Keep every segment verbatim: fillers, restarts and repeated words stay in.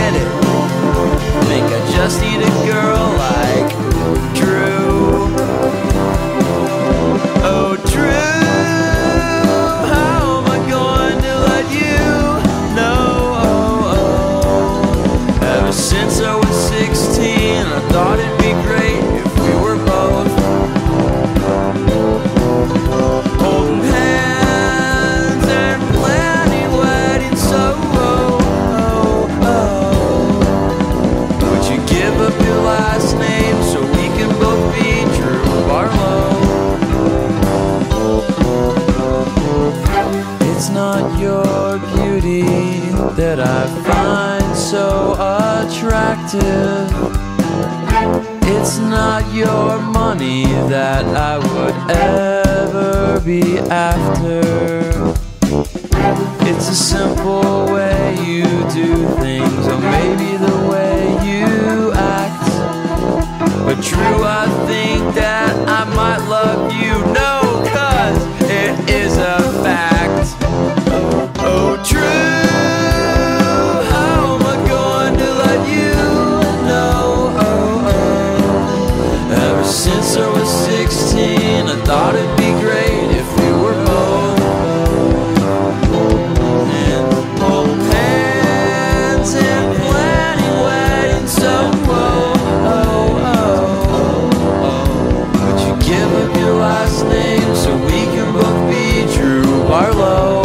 get it. Think I just need a girl like Drew. Oh, Drew, how am I going to let you know? Oh, oh. Ever since I was sixteen, I thought it'd be great if we were both holding hands and planning weddings. So, oh, oh, oh. Would you give up your last name so we can both be Drew Barlow? It's not your beauty that I find so attractive. It's not your money that I would ever be after. It's a simple way you do things, or maybe the way you act. But Drew, I think that I might love you. No, 'cause it is a fact. Oh, oh, Drew, how am I going to let you know? Oh, oh. Ever since I was sixteen, I thought it'd be great if we were both and hold hands and planning weddings. So, oh, oh, oh, oh. Would you give up your last name so we can both be Drew Barlow?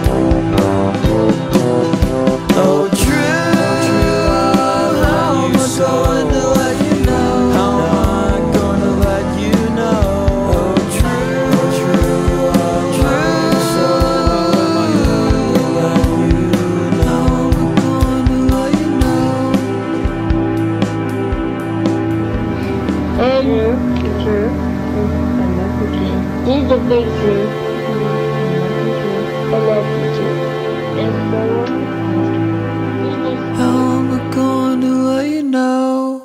Oh, Drew, how am I going to let you know? How am I going to let you know? Oh, Drew, Drew, Drew, so I'm going to let you know. I'm going to let you know. Hey Drew, Drew, he's the big Drew. I love you, Drew. How am I going to let you know?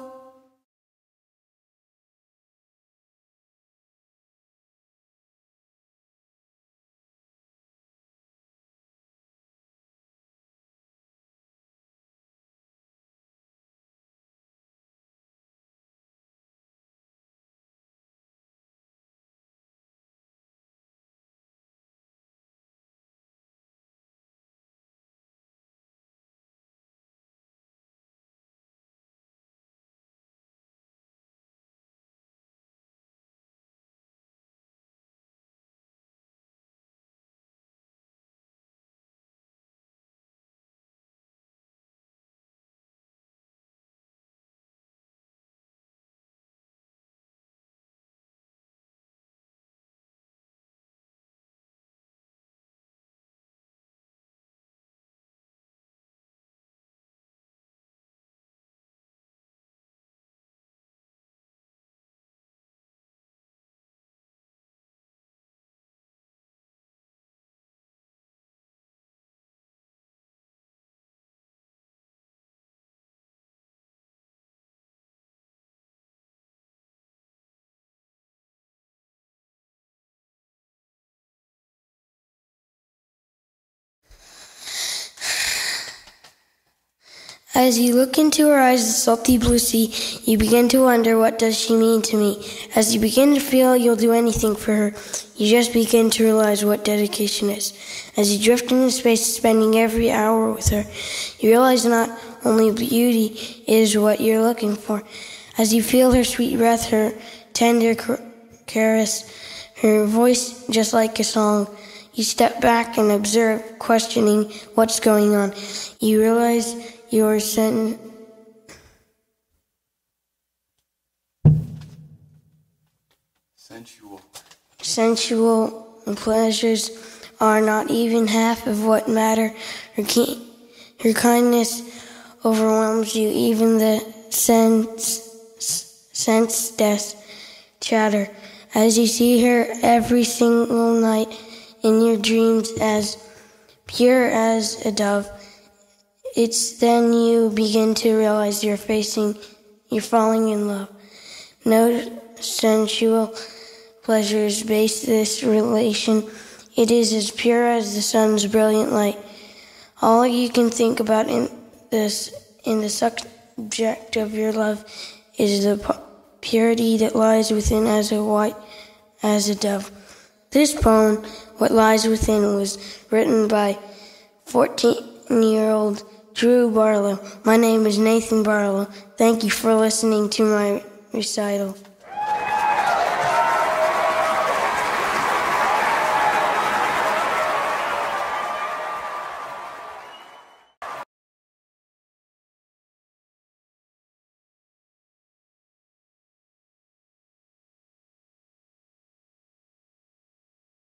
As you look into her eyes, the salty blue sea, you begin to wonder, what does she mean to me? As you begin to feel you'll do anything for her, you just begin to realize what dedication is. As you drift into space, spending every hour with her, you realize not only beauty is what you're looking for. As you feel her sweet breath, her tender caress, her voice just like a song, you step back and observe, questioning what's going on. You realize your sen- Sensual. sensual pleasures are not even half of what matter. Her, ki- her kindness overwhelms you, even the sense, sense death chatter. As you see her every single night in your dreams, as pure as a dove, it's then you begin to realize you're facing, you're falling in love. No sensual pleasures base this relation. It is as pure as the sun's brilliant light. All you can think about in this and the subject of your love is the purity that lies within as a white as a dove. This poem, What Lies Within, was written by fourteen-year-old Drew Barlow. My name is Nathan Barlow. Thank you for listening to my recital.